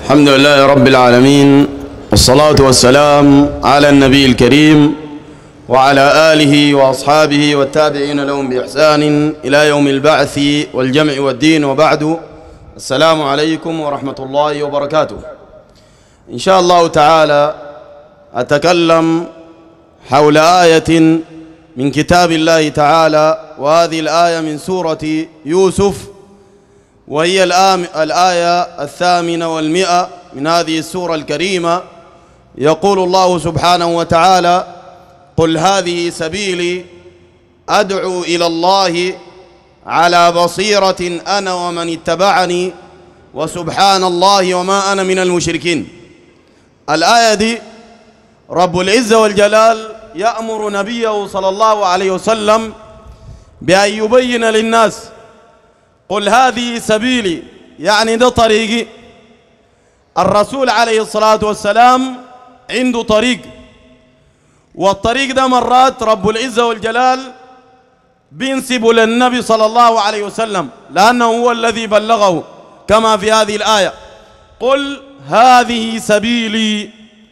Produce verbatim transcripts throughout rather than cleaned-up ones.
الحمد لله رب العالمين، والصلاة والسلام على النبي الكريم وعلى آله وأصحابه والتابعين لهم بإحسان إلى يوم البعث والجمع والدين، وبعد. السلام عليكم ورحمة الله وبركاته. إن شاء الله تعالى أتكلم حول آية من كتاب الله تعالى، وهذه الآية من سورة يوسف، وهي الآية الثامنة والمئة من هذه السورة الكريمة. يقول الله سبحانه وتعالى: قل هذه سبيلي أدعو إلى الله على بصيرة أنا ومن اتبعني وسبحان الله وما أنا من المشركين. الآية دي رب العزة والجلال يأمر نبيه صلى الله عليه وسلم بأن يبين للناس: قل هذه سبيلي، يعني ده طريقي. الرسول عليه الصلاة والسلام عنده طريق، والطريق ده مرات رب العزة والجلال بينسب للنبي صلى الله عليه وسلم، لأنه هو الذي بلغه، كما في هذه الآية: قل هذه سبيلي.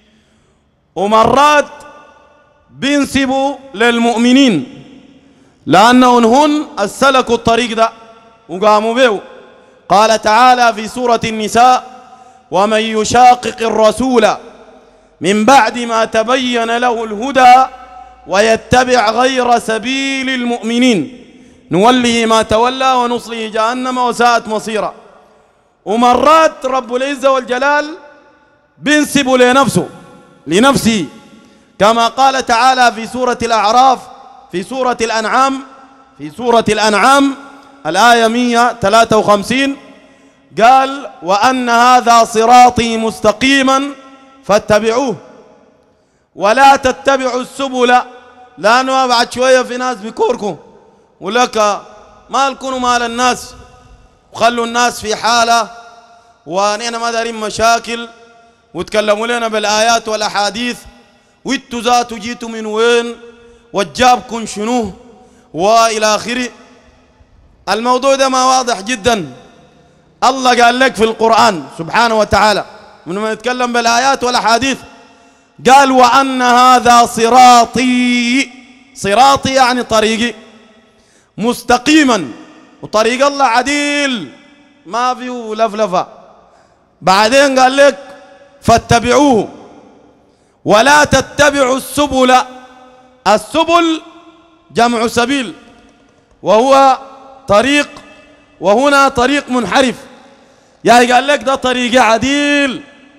ومرات بينسبوا للمؤمنين، لأنهم هن السلكوا الطريق ده وقاموا به. قال تعالى في سورة النساء: ومن يشاقق الرسول من بعد ما تبين له الهدى ويتبع غير سبيل المؤمنين نوله ما تولى ونصله جهنم وساءت مصيرا. ومرات رب العزة والجلال بينسب لنفسه لنفسه كما قال تعالى في سورة الأعراف في سورة الأنعام في سورة الأنعام الآية مئة وثلاثة وخمسين، قال: وأن هذا صراطي مستقيما فاتبعوه ولا تتبعوا السبل، لأنه بعد شوية في ناس بيكوركم ولك مال كونوا مال الناس وخلوا الناس في حالة، ونحن ما دارين مشاكل، وتكلموا لنا بالآيات والأحاديث، وانتوا ذاتوا جيتوا من وين وجابكم شنو وإلى آخره. الموضوع ده ما واضح جدا. الله قال لك في القرآن سبحانه وتعالى من ما يتكلم بالآيات والأحاديث، قال: وأن هذا صراطي. صراطي يعني طريقي، مستقيما، وطريق الله عديل ما فيه لفلفة. بعدين قال لك: فاتبعوه ولا تتبعوا السبل. السبل جمع سبيل، وهو طريق، وهنا طريق منحرف. يعني قال لك ده طريق عديل.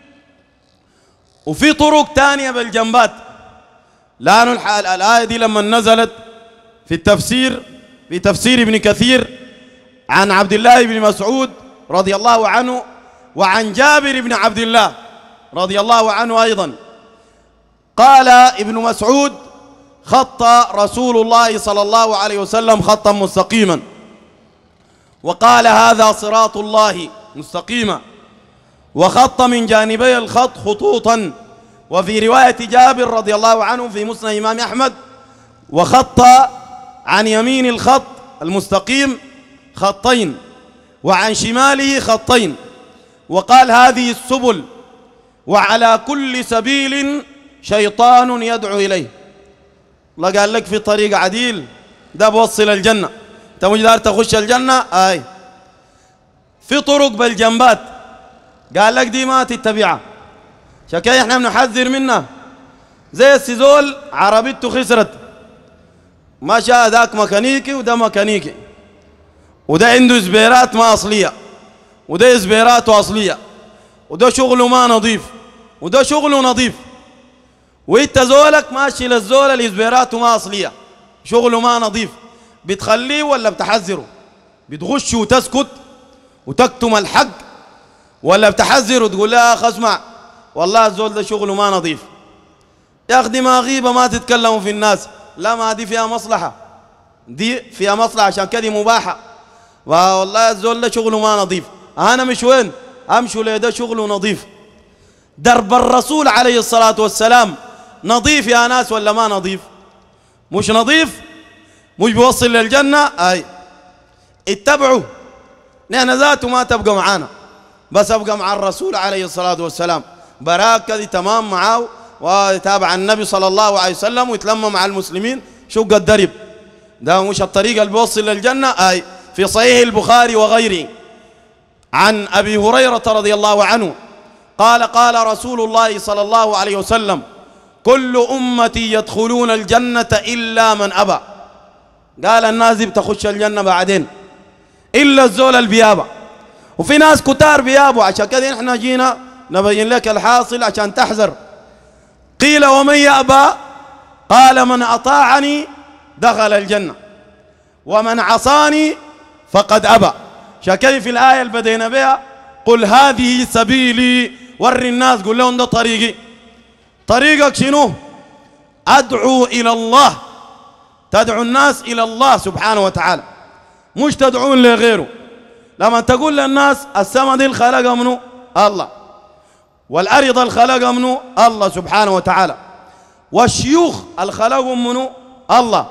وفي طرق تانية بالجنبات، لأن الآية دي لما نزلت في التفسير في تفسير ابن كثير عن عبد الله بن مسعود رضي الله عنه، وعن جابر بن عبد الله رضي الله عنه أيضا، قال ابن مسعود: خط رسول الله صلى الله عليه وسلم خطا مستقيما، وقال: هذا صراط الله مستقيما، وخط من جانبي الخط خطوطا. وفي رواية جابر رضي الله عنه في مسند الإمام أحمد: وخط عن يمين الخط المستقيم خطين، وعن شماله خطين، وقال: هذه السبل، وعلى كل سبيل شيطان يدعو إليه. الله قال لك في طريق عديل ده بوصل الجنة، انت مش دار تخش الجنة. اي في طرق بالجنبات قال لك دي ما تتبعها، شكاية احنا بنحذر منها. زي السيزول عربيته خسرت، ما شاء ذاك ميكانيكي وده ميكانيكي، وده عنده زبيرات ما أصلية، وده زبيراته أصلية، وده شغله ما نظيف، وده شغله نظيف. وانت زولك ماشي للزول اللي زبيراته ما أصلية، شغله ما نظيف، بتخليه ولا بتحذره؟ بتغش وتسكت وتكتم الحق، ولا بتحذر وتقول لا أخ اسمع والله الزول ده شغله ما نظيف؟ يا أخي دي ما غيبة، ما تتكلموا في الناس. لا، ما دي فيها مصلحة، دي فيها مصلحة، عشان كده مباحة. والله الزول ده شغله ما نظيف، أنا مش وين أمشوا ليه ده شغله نظيف. درب الرسول عليه الصلاة والسلام نظيف يا ناس ولا ما نظيف؟ مش نظيف، مش بيوصل للجنة. أي اتبعوا، نحن ذاته ما تبقى معانا، بس أبقى مع الرسول عليه الصلاة والسلام، براك كذا تمام معاه ويتابع النبي صلى الله عليه وسلم ويتلمى مع المسلمين. شق الدرب ده مش الطريق اللي بيوصل للجنة. أي في صحيح البخاري وغيره عن أبي هريرة رضي الله عنه قال قال رسول الله صلى الله عليه وسلم كل أمتي يدخلون الجنة إلا من أبى. قال الناس دي بتخش الجنة بعدين إلا الزول البيابة، وفي ناس كتار بيابوا. عشان كده احنا جينا نبين لك الحاصل عشان تحذر. قيل ومن يأبى؟ قال من أطاعني دخل الجنة ومن عصاني فقد أبى. عشان كده في الآية اللي بدينا بها قل هذه سبيلي، وري الناس قول لهم ده طريقي. طريقك شنو؟ أدعو إلى الله، تدعو الناس إلى الله سبحانه وتعالى، مش تدعون لغيره. لما تقول للناس السما دي الخلق منه الله، والأرض الخلق منه الله سبحانه وتعالى، والشيوخ الخلق منه الله،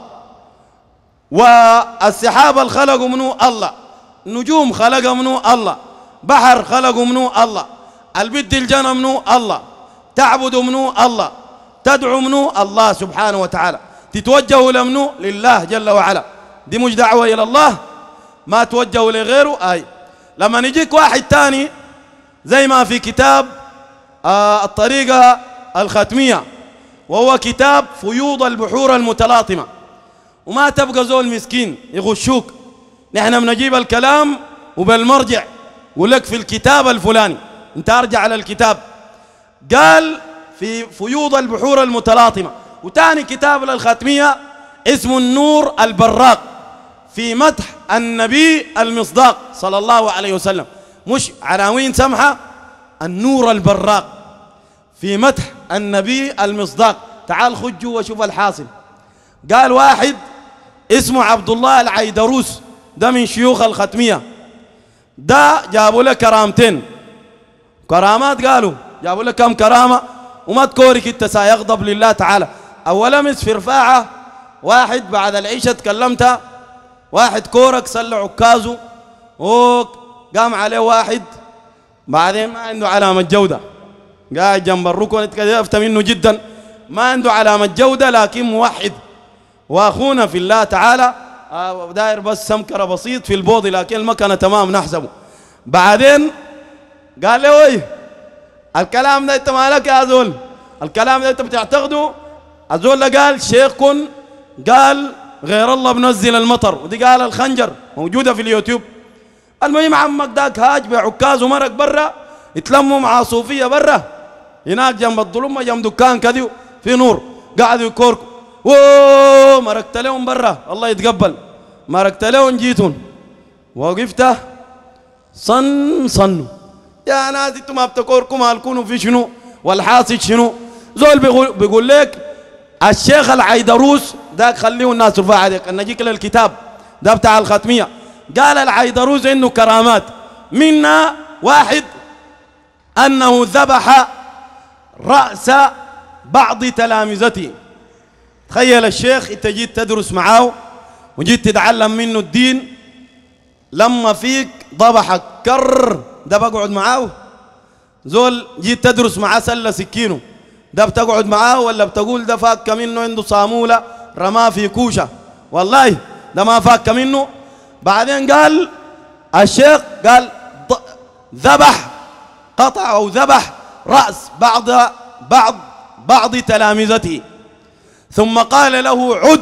والسحاب الخلق منه الله، نجوم خلق منه الله، بحر خلق منه الله، البد الجنة منه الله، تعبد منه الله، تدعو منه الله سبحانه وتعالى، تتوجه لمنه لله جل وعلا. دي مش دعوة إلى الله، ما توجه لغيره. أي لما نجيك واحد تاني زي ما في كتاب آه الطريقة الختمية، وهو كتاب فيوض البحور المتلاطمة، وما تبقى زول مسكين يغشوك. نحن بنجيب الكلام وبالمرجع يقول لك في الكتاب الفلاني، انت ارجع على الكتاب. قال في فيوض البحور المتلاطمة. وتاني كتاب للختمية اسمه النور البراق في مدح النبي المصداق صلى الله عليه وسلم، مش عناوين سمحة، النور البراق في مدح النبي المصداق. تعال خد جوا وشوف الحاصل. قال واحد اسمه عبد الله العيدروس، ده من شيوخ الختمية، ده جابوا له كرامتين كرامات. قالوا جابوا له كم كرامة وما تكورك انت سيغضب لله تعالى. أولا مس في رفاعة واحد بعد العيشة تكلمتها، واحد كورك سلع عكازه وقام عليه واحد بعدين ما عنده علامة جودة، قاعد جنب الركن اتكلفت منه جدا، ما عنده علامة جودة لكن موحد واخونا في الله تعالى، داير بس سمكرة بسيط في البوضي لكن المكنة تمام نحسبه. بعدين قال له ايه الكلام ده انت مالك يا زول؟ الكلام ده انت بتعتقده؟ الزول ده قال شيخكن قال غير الله بنزل المطر، ودي قال الخنجر موجودة في اليوتيوب. المهم عمك داك هاج بعكاز ومرق برا، يتلموا مع صوفية برا هناك جنب الظلمة جنب دكان كذي في نور، قاعدوا يكوركوا وووو مرقت لهم برا الله يتقبل، مرقت لهم جيتون وقفت صن صنوا يا ناس انتم ما بتكوركم هالكونوا في شنو والحاصل شنو. زول بيقول, بيقول لك الشيخ العيدروس ذاك خليه الناس ترفع عليك ان نجيك للكتاب ده بتاع الختمية. قال العيدروس انه كرامات، منا واحد انه ذبح رأس بعض تلامذته. تخيل الشيخ انت جيت تدرس معاه وجيت تتعلم منه الدين، لما فيك ضبحك كر ده بقعد معاه. زول جيت تدرس معاه سله سكينه، ده بتقعد معاه ولا بتقول ده فاك منه عنده صاموله رماه في كوشه؟ والله ده ما فاك منه. بعدين قال الشيخ قال ذبح قطع او ذبح راس بعض بعض بعض تلامذته، ثم قال له عد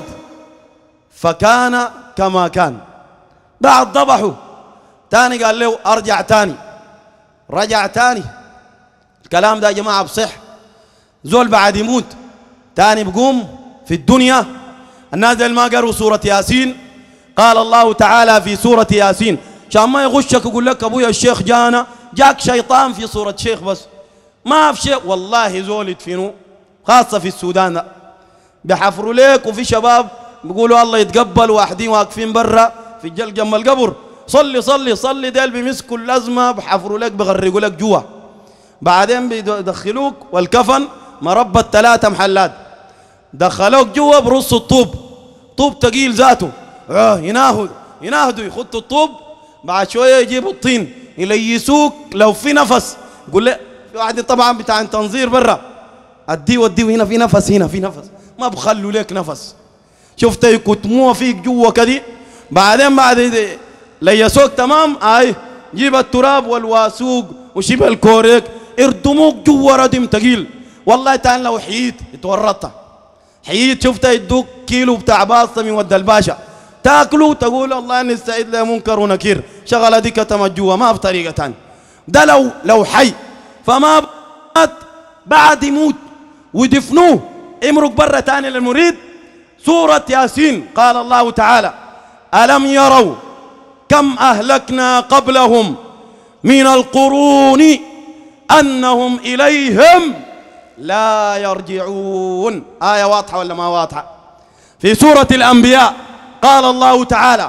فكان كما كان. بعد ذبحه تاني قال له ارجع تاني، رجع تاني. الكلام ده يا جماعه بصح. زول بعد يموت تاني بقوم في الدنيا. الناس اللي ما قروا سوره ياسين، قال الله تعالى في سوره ياسين عشان ما يغشك ويقول لك ابويا الشيخ جانا، جاك شيطان في سوره شيخ بس ما في شيء. والله زول يدفنوا خاصه في السودان ده بحفروا ليك، وفي شباب بيقولوا الله يتقبل، واحدين واقفين برا في الجل جنب القبر صلي صلي صلي، ديل بيمسكوا اللزمه بحفروا لك بغرقوا لك جوا، بعدين بيدخلوك والكفن مربى ثلاثه محلات، دخلوك جوا برص الطوب، طوب ثقيل ذاته، اه يناهد يناهدوا يخطوا الطوب بعد شوية يجيبوا الطين يليسوك لو في نفس. يقول لي في واحد طبعا بتاع تنظير برا، اديه وديه هنا في نفس، هنا في نفس، ما بخلوا لك نفس. شفت يكتموها فيك جوا كده، بعدين بعد ليسوك تمام اي جيب التراب والواسوق وشبه الكوريك اردموك جوا ردم تقيل. والله تعال لو حييت اتورطت حييت شفت يدوك كيلو بتاع باصه من ود الباشا تاكله تقول الله اني استعيد له منكر ونكير، شغله دي كتمت جوا ما في طريقه ثانيه. ده لو لو حي، فما مات بعد يموت ودفنوه امرق برا ثاني للمريد. سورة ياسين قال الله تعالى ألم يروا كم أهلكنا قبلهم من القرون أنهم إليهم لا يرجعون. آية واضحة ولا ما واضحة؟ في سورة الأنبياء قال الله تعالى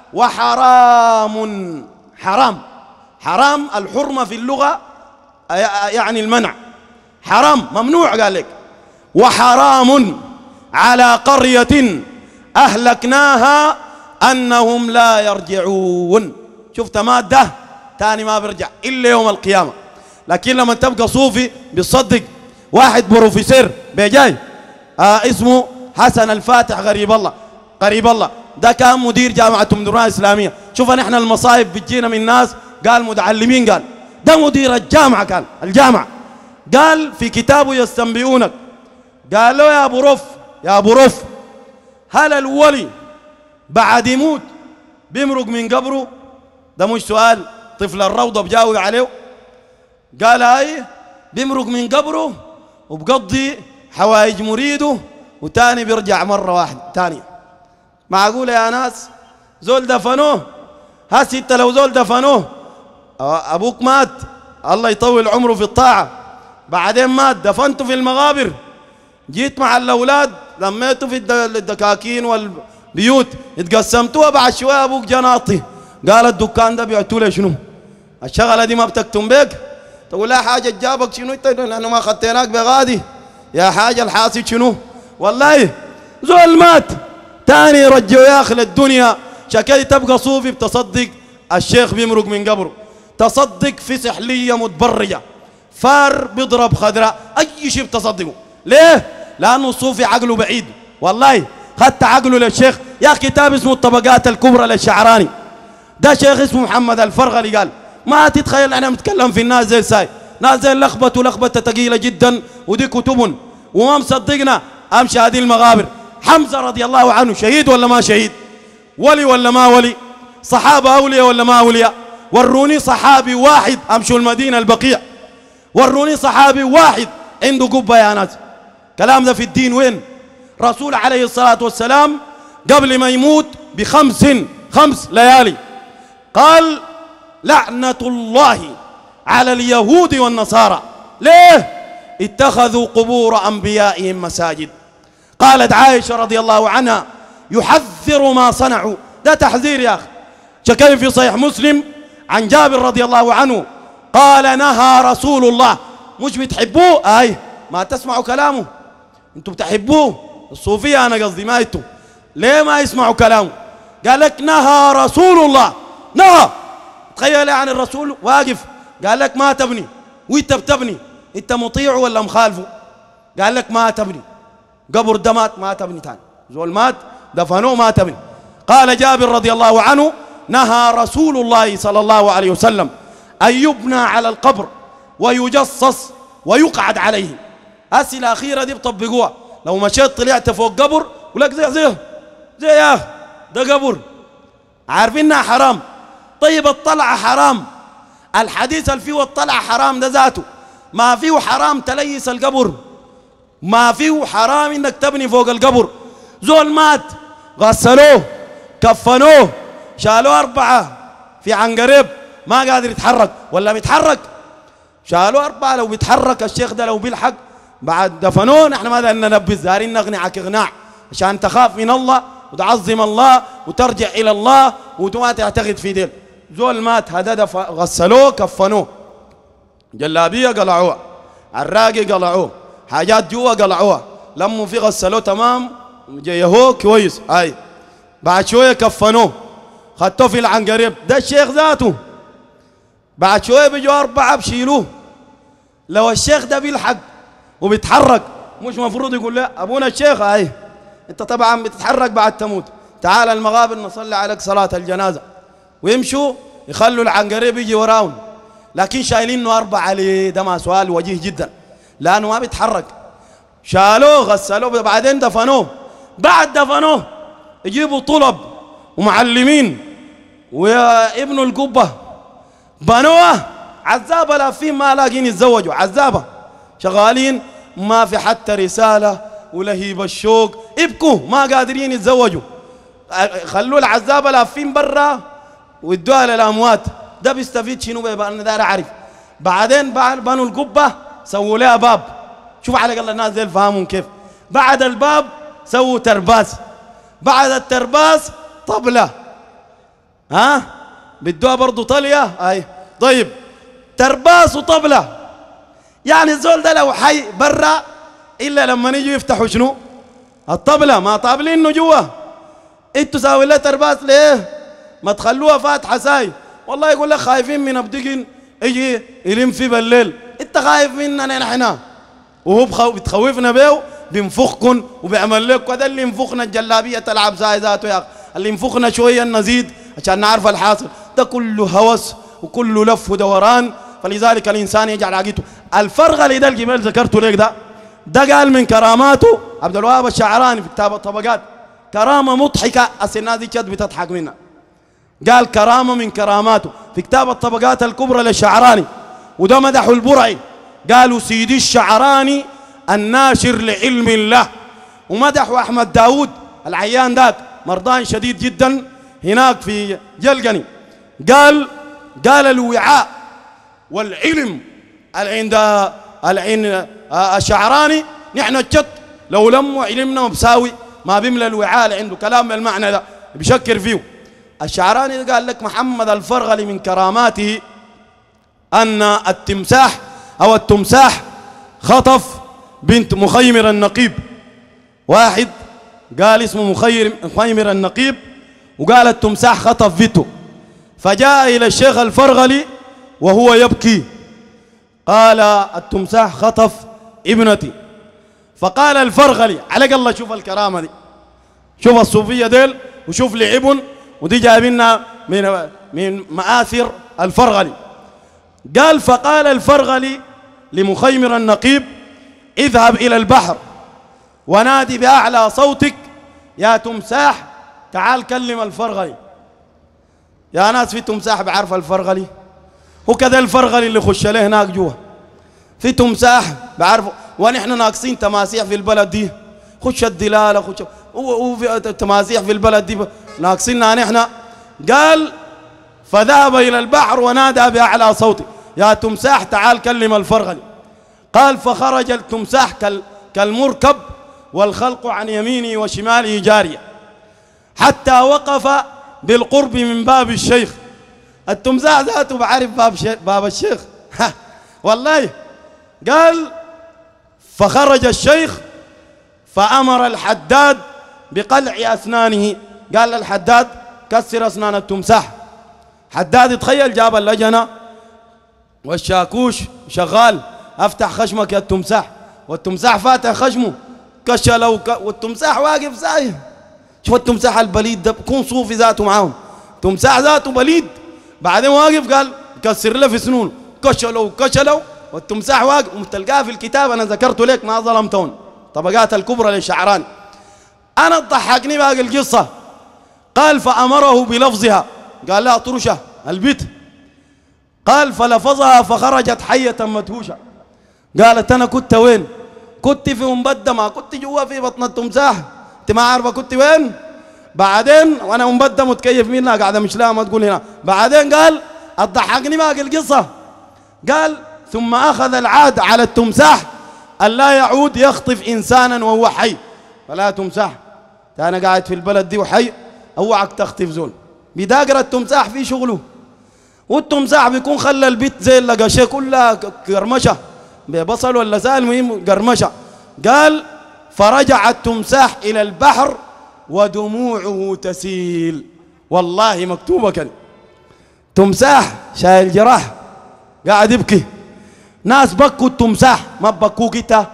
وحرام، حرام حرام الحرمة في اللغة يعني المنع، حرام ممنوع قال لك. وحرام على قرية أهلكناها أنهم لا يرجعون. شفت مادة تاني ما بيرجع إلا يوم القيامة. لكن لما تبقى صوفي بيصدق واحد بروفيسور بيجاي آه اسمه حسن الفاتح غريب الله قريب الله، ده كان مدير جامعة أم درمان الإسلامية. شوف نحن المصايب بتجينا من الناس، قال متعلمين، قال ده مدير الجامعة، قال الجامعة قال في كتابه يستنبئونك، قال له يا أبو رف يا أبو رف هل الولي بعد يموت بيمرق من قبره؟ ده مش سؤال طفل الروضة بجاوب عليه. قال هاي بيمرق من قبره وبقضي حوائج مريده وتاني بيرجع مرة واحدة تانية. معقولة يا ناس؟ زول دفنوه، هسي انت لو زول دفنوه ابوك مات الله يطول عمره في الطاعة، بعدين مات دفنته في المغابر، جيت مع الاولاد لميته في الدكاكين والبيوت اتقسمتوها، بعد شويه ابوك جناطي قال الدكان ده بعتوا له شنو؟ الشغله دي ما بتكتم بك؟ تقول لا حاجه جابك شنو انت؟ نحن ما خديناك بغادي يا حاجه الحاسد شنو؟ والله زول مات تاني رجعوا يا اخي للدنيا. شكلي تبقى صوفي بتصدق الشيخ بيمرق من قبره، تصدق في سحليه متبرجه، فار بيضرب خضراء، اي شيء بتصدقه. ليه؟ لانه الصوفي عقله بعيد. والله خدت عقله للشيخ يا كتاب اسمه الطبقات الكبرى للشعراني، ده شيخ اسمه محمد الفرغلي قال ما تتخيل انا متكلم في الناس زي الساي، ناس زي لخبطوا لخبطه ثقيله جدا، ودي كتب وما مصدقنا. امشي هذه المغابر. حمزه رضي الله عنه شهيد ولا ما شهيد؟ ولي ولا ما ولي؟ صحابه اولياء ولا ما اولياء؟ وروني صحابي واحد امشوا المدينه البقيع، وروني صحابي واحد عنده قبه يا ناس. كلام ده في الدين وين؟ رسول عليه الصلاه والسلام قبل ما يموت بخمس خمس ليالي قال لعنة الله على اليهود والنصارى. ليه؟ اتخذوا قبور أنبيائهم مساجد. قالت عائشة رضي الله عنها يحذر ما صنعوا، ده تحذير يا أخي. شكل في صحيح مسلم عن جابر رضي الله عنه قال نهى رسول الله، مش بتحبوه أي ما تسمعوا كلامه، انتوا بتحبوه الصوفية أنا قصدي ما انتوا، ليه ما يسمعوا كلامه؟ قال لك نهى رسول الله، نهى. تخيل يعني الرسول واقف قال لك ما تبني وانت بتبني، انت مطيع ولا مخالفه؟ قال لك ما تبني قبر ده مات ما تبني تاني، زول مات دفنوه ما تبني. قال جابر رضي الله عنه نهى رسول الله صلى الله عليه وسلم أن يبنى على القبر ويجصص ويقعد عليه. هسي الأخيرة دي بطبقوها، لو مشيت طلعت فوق قبر ولك زي زي زي يا ده قبر، عارفينها حرام. طيب الطلعة حرام، الحديث اللي فيه الطلعة حرام ده ذاته، ما فيه حرام تليس القبر، ما فيه حرام انك تبني فوق القبر. زول مات غسلوه كفنوه شالوه أربعة في عنقريب ما قادر يتحرك ولا بيتحرك، شالوه أربعة لو بيتحرك الشيخ ده لو بيلحق بعد دفنوه. نحن ماذا ننبذ دارين نقنعك إقناع عشان تخاف من الله وتعظم الله وترجع إلى الله وما تعتقد في دين. زول مات هذا غسلوه كفنوه، جلابية قلعوها، عراقي قلعوه، حاجات جوا قلعوها، لموا في غسلوه تمام جيهوه كويس، هاي بعد شوية كفنوه خدته في العنقريب. ده الشيخ ذاته بعد شويه بيجوا اربعه بشيلوه. لو الشيخ ده بيلحق وبيتحرك مش مفروض يقول لا ابونا الشيخ اي انت طبعا بتتحرك بعد تموت، تعال المغابر نصلي عليك صلاه الجنازه، ويمشوا يخلوا العنقريب يجي وراهم. لكن شايلينه اربعه عليه، ده ما سؤال وجيه جدا لانه ما بيتحرك. شالوه غسلوه بعدين دفنوه. بعد دفنوه يجيبوا طلب ومعلمين وابن القبه بنوه عزابه لافين ما لاقين يتزوجوا، عزابه شغالين ما في حتى رساله ولهيب الشوق، يبكوا ما قادرين يتزوجوا. خلوا العزابه لافين برا وادوها للاموات. ده بيستفيد شنو بقى؟ انا داير اعرف. بعدين بنوا القبه سووا لها باب. شوف على الاقل الناس دي فهمهم كيف. بعد الباب سووا ترباس، بعد الترباس طبله، ها بدوها برضه طليه. اي طيب ترباس وطبله، يعني الزول ده لو حي برا الا لما يجوا يفتحوا شنو؟ الطبله. ما طابلينه جوا، انتوا ساوي لها ترباس ليه؟ ما تخلوها فاتحه ساي. والله يقول لك خايفين من ابدقن يجي يلم في بالليل. انت خايف مننا نحن وهو بتخوفنا بيه، بينفخكن وبيعمل لك. وده اللي ينفخنا الجلابيه تلعب زي ذاته يا اخي، اللي ينفخنا شويه نزيد عشان نعرف الحاصل. ده كله هوس وكله لف ودوران. فلذلك الانسان يجعل عقيدته. الفرغلي ده الجبال ذكرته لك ده ده قال من كراماته عبد الوهاب الشعراني في كتاب الطبقات كرامه مضحكه، الناس دي كانت بتضحك منها. قال كرامه من كراماته في كتاب الطبقات الكبرى للشعراني، وده مدحوا البرعي. قالوا سيدي الشعراني الناشر لعلم الله. ومدحوا احمد داود العيان ذاك مرضان شديد جدا هناك في جلقني. قال قال الوعاء والعلم عند عند الشعراني نحن الشط لو لموا علمنا مبساوي ما بيملى الوعاء اللي عنده. كلام بالمعنى ده بيشكر فيه. الشعراني قال لك محمد الفرغلي من كراماته أن التمساح أو التمساح خطف بنت مخيمر النقيب. واحد قال اسمه مخير مخيمر النقيب، وقال التمساح خطف بنته. فجاء إلى الشيخ الفرغلي وهو يبكي، قال التمساح خطف ابنتي. فقال الفرغلي عليك الله، شوف الكرامة دي، شوف الصوفية ديل وشوف لعبن، ودي جايبينها من من مآثر الفرغلي. قال فقال الفرغلي لمخيمر النقيب اذهب إلى البحر ونادي بأعلى صوتك يا تمساح تعال كلم الفرغلي. يا ناس في تمساح بعرف الفرغلي، وكذا الفرغلي اللي خش له هناك جوا في تمساح بعرفه. ونحن ناقصين تماسيح في البلد دي، خش الدلاله خش وفي تماسيح في البلد دي ناقصينها نحن. قال فذهب الى البحر ونادى باعلى صوته يا تمساح تعال كلم الفرغلي. قال فخرج التمساح كالمركب والخلق عن يمينه وشماله جاريه حتى وقف بالقرب من باب الشيخ. التمساح ذاته بعرف باب باب الشيخ والله. قال فخرج الشيخ فأمر الحداد بقلع أسنانه. قال الحداد كسر أسنان التمساح. حداد تخيل جاب اللجنة والشاكوش شغال، افتح خشمك يا التمساح، والتمساح فاتح خشمه كشلوا والتمساح واقف زي. شوف التمساح البليد ده بكون صوفي ذاته معاهم، تمساح ذاته بليد. بعدين واقف قال كسر له في سنونه كشلوا كشلوا والتمساح واقف. وتلقاه في الكتاب انا ذكرته لك ما ظلمتون طبقات الكبرى للشعراني. انا تضحكني باقي القصه. قال فامره بلفظها، قال لا طرشه البت. قال فلفظها فخرجت حيه مدهوشه. قالت انا كنت وين؟ كنت في مبدة، ما كنت جوا في بطن التمساح، انت ما عارفه كنت وين؟ بعدين وانا مبدة متكيف منها قاعده مش لاقي ما تقول هنا. بعدين قال اضحكني باقي القصه. قال ثم اخذ العهد على التمساح ان لا يعود يخطف انسانا وهو حي. فلا تمساح انا قاعد في البلد دي وحي اوعك تخطف زول. بداقر التمساح في شغله، والتمساح بيكون خلى البيت زي اللقشه كلها قرمشه ببصل ولا سائل مهم قرمشه. قال فرجع التمساح الى البحر ودموعه تسيل، والله مكتوبة كده. تمساح شايل جراح قاعد يبكي. ناس بكوا التمساح ما بكوك انت.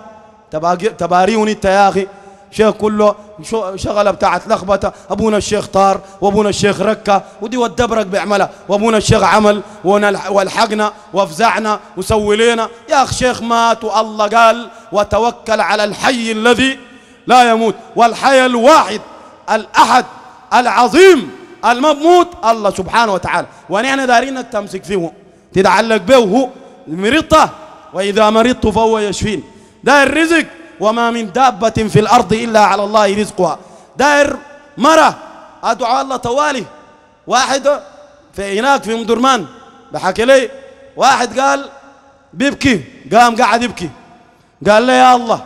تباريون انت يا اخي. شيخ كله شغله بتاعت لخبطه. ابونا الشيخ طار وابونا الشيخ ركه ودي والدبرك بيعملها وابونا الشيخ عمل والحقنا وافزعنا وسوي لنا. يا اخي شيخ مات والله قال وتوكل على الحي الذي لا يموت. والحي الواحد الاحد العظيم المموت الله سبحانه وتعالى. ونحن دارينك تمسك فيه تتعلق به. هو مرضته واذا مرضت فهو يشفين. ده الرزق وما من دابة في الأرض إلا على الله رزقها. داير مرة أدعو الله طوالي. واحد في هناك في أم درمان بحكي لي واحد قال بيبكي قام قاعد يبكي قال لي يا الله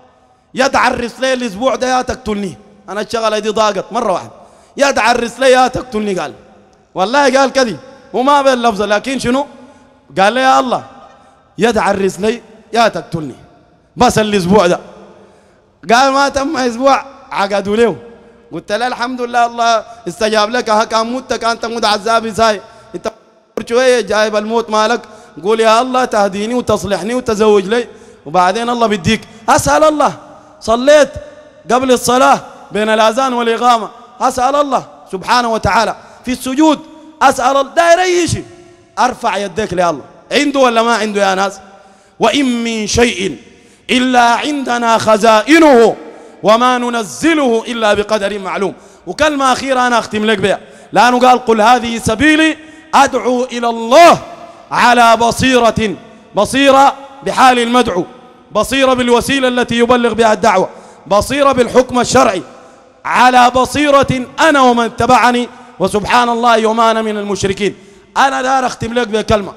يدعرس لي الأسبوع ده يا تقتلني. أنا الشغلة دي ضاقت مرة واحدة. يدعرس لي يا تقتلني قال والله قال كذي وما باللفظة لكن شنو قال لي يا الله يدعرس لي يا تقتلني بس الاسبوع ده. قال ما تم اسبوع عقدوا له. قلت له الحمد لله الله استجاب لك. ها كان موت كان تموت عذابي ساي انت شويه جايب الموت مالك. قول يا الله تهديني وتصلحني وتزوج لي وبعدين الله بديك. اسال الله صليت قبل الصلاه بين الاذان والاقامه اسال الله سبحانه وتعالى في السجود اسال الله داير اي شيء ارفع يديك لله. عنده ولا ما عنده يا ناس؟ وان من شيء إلا عندنا خزائنه وما ننزله إلا بقدر معلوم. وكلمة أخيرة أنا أختم لك بها لأنه قال قل هذه سبيلي أدعو إلى الله على بصيرة. بصيرة بحال المدعو، بصيرة بالوسيلة التي يبلغ بها الدعوة، بصيرة بالحكم الشرعي. على بصيرة أنا ومن اتبعني وسبحان الله وما أنا من المشركين. أنا دار أختم لك بكلمة.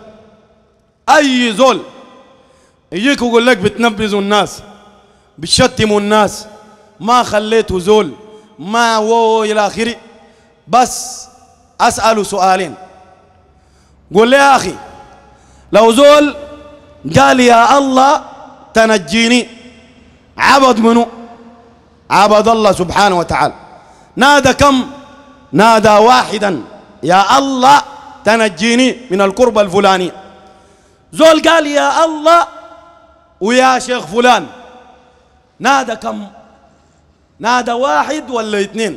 أي زول يجيك ويقول لك بتنبذوا الناس بتشتموا الناس ما خليتوا زول ما هو إلى آخره. بس أسأله سؤالين. قول لي يا أخي لو زول قال يا الله تنجيني عبد منه؟ عبد الله سبحانه وتعالى. نادى كم؟ نادى واحدا يا الله تنجيني من الكربة الفلانية. زول قال يا الله ويا شيخ فلان نادى كم؟ نادى واحد ولا اثنين؟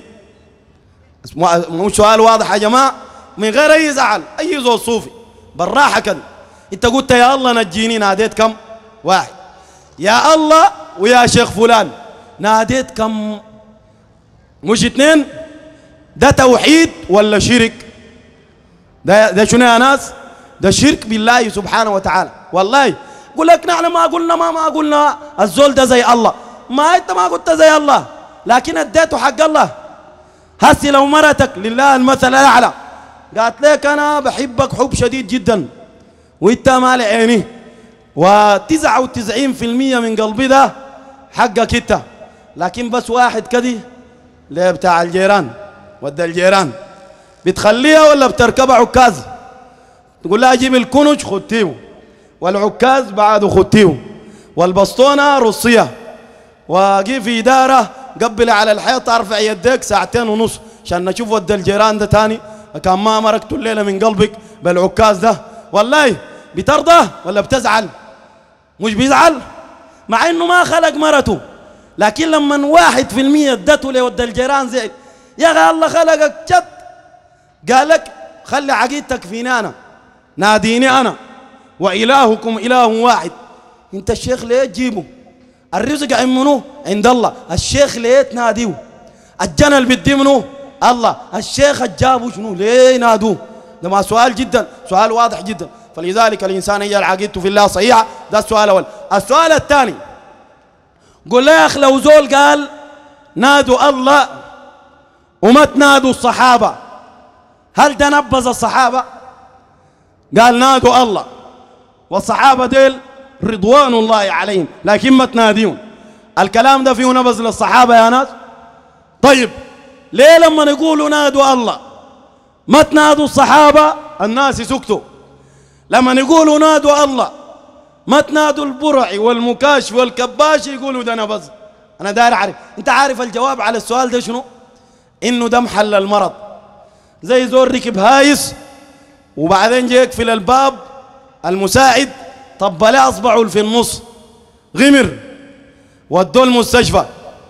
مو سؤال واضح يا جماعة من غير أي زعل. أي زول صوفي بالراحة كده أنت قلت يا الله نجيني ناديت كم؟ واحد. يا الله ويا شيخ فلان ناديت كم؟ مش اثنين؟ ده توحيد ولا شرك؟ ده ده شنو يا ناس؟ ده شرك بالله سبحانه وتعالى. والله يقول لك نحن ما قلنا ما ما قلنا الزول ده زي الله. ما انت ما قلت زي الله لكن اديته حق الله. هسي لو مرتك لله المثل الاعلى قالت لك انا بحبك حب شديد جدا وانت مال عيني وتسعة وتسعين في المية من قلبي ده حقك انت، لكن بس واحد كده ليه بتاع الجيران ودى الجيران بتخليها ولا بتركبها عكاز؟ تقول لها جيب الكنج خدتيه والعكاز بعده خدتيه والبسطونة رصيها وجي في إدارة قبل على الحيط ارفع يديك ساعتين ونص عشان نشوف ود الجيران ده تاني كان ما مركت الليلة من قلبك بالعكاز ده. والله بترضى ولا بتزعل؟ مش بيزعل مع انه ما خلق مرته، لكن لما واحد في المية ادته لود الجيران زعل. يا اخي الله خلقك جد قال لك خلي عقيدتك فيني انا ناديني انا وإلهكم إله واحد. انت الشيخ ليه تجيبه؟ الرزق عند منو؟ عند الله. الشيخ ليه تناديه؟ الجنة اللي بدي منو؟ الله. الشيخ جابه شنو؟ ليه نادوه؟ ده ما سؤال جدا سؤال واضح جدا. فلذلك الإنسان يجعل عقيدته في الله صحيحة. ده السؤال الأول. السؤال الثاني قل له يا أخي لو زول قال نادوا الله وما تنادوا الصحابة هل ده نبذ الصحابة؟ قال نادوا الله والصحابة ديل رضوان الله عليهم لكن ما تناديهم. الكلام ده فيه نبذ للصحابة يا ناس؟ طيب ليه لما نقولوا نادوا الله ما تنادوا الصحابة الناس يسكتوا؟ لما نقولوا نادوا الله ما تنادوا البرعي والمكاشف والكباش يقولوا ده نبذ؟ أنا داير أعرف. أنت عارف الجواب على السؤال ده شنو؟ إنه ده محل المرض. زي زول ركب هايس وبعدين جاي يقفل الباب، المساعد طب له اصبعه في النص غمر، ودوه المستشفى.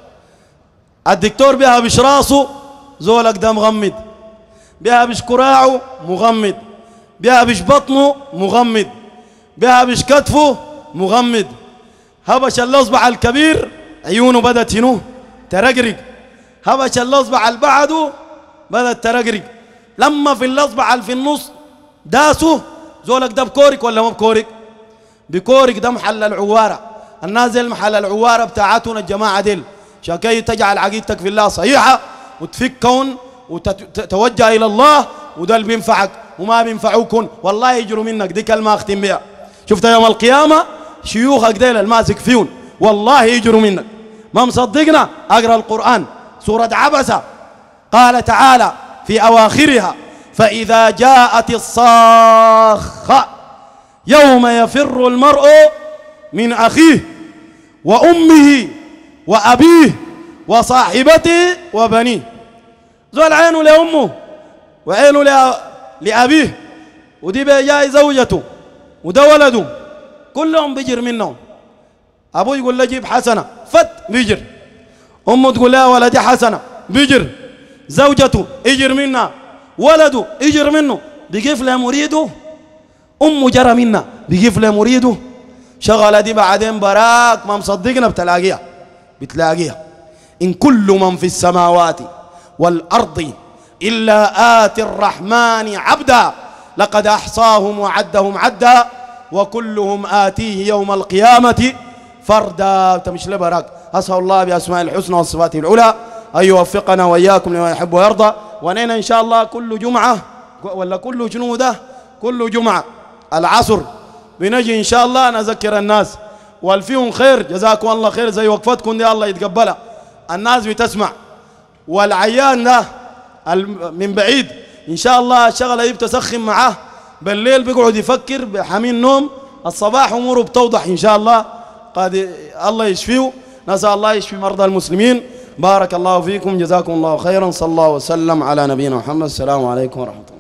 الدكتور بيها بش راسه زولك ده مغمد، بيها بش كراعه مغمد، بيها بش بطنه مغمد، بيها بش كتفه مغمد. هبش الاصبع الكبير عيونه بدت هنو ترقرق، هبش الاصبع اللي بعده بدت ترقرق. لما في الاصبع اللي في النص داسه زولك ده بكورك ولا ما بكورك؟ بكورك. ده محل العواره، الناس دي محل العواره بتاعتنا الجماعه ديل، عشان كي تجعل عقيدتك في الله صحيحه وتفكون وتتوجه الى الله، وده اللي بينفعك وما بينفعوكن والله يجروا منك. دي كلمه اختم بها. شفت يوم القيامه شيوخك ديل الماسك فيهم والله يجروا منك. ما مصدقنا؟ اقرا القران سوره عبسه قال تعالى في اواخرها فاذا جاءت الصاخه يوم يفر المرء من اخيه وامه وابيه وصاحبته وبنيه. زول عينه لامه وعينه لابيه، ودي جاي زوجته وده ولده كلهم بيجر منهم. ابوه يقول له جيب حسنه فت بيجر، امه تقول له ولدي حسنه بيجر، زوجته يجر منها، ولده يجر منه، بيقف له مريده، امه جرى منها بيقف له مريده. شغله دي بعدين براك ما مصدقنا بتلاقيها بتلاقيها. ان كل من في السماوات والارض الا آتي الرحمن عبدا لقد احصاهم وعدهم عدا وكلهم آتيه يوم القيامة فردا. تمش لبراك. أسأل الله بأسماء الحسنى والصفات العلى أن يوفقنا وإياكم لما يحب ويرضى. ونينا إن شاء الله كل جمعة ولا كل شنو ده كل جمعة العصر بنجي إن شاء الله نذكر الناس والفيهم خير. جزاكم الله خير زي وقفتكم دي الله يتقبلها. الناس بتسمع والعيان ده من بعيد إن شاء الله الشغلة دي بتسخن معاه، بالليل بيقعد يفكر بحمين نوم، الصباح اموره بتوضح ان شاء الله. قد الله يشفيه. نسال الله يشفي مرضى المسلمين. بارك الله فيكم، جزاكم الله خيرا. صلى الله وسلم على نبينا محمد. السلام عليكم ورحمه الله.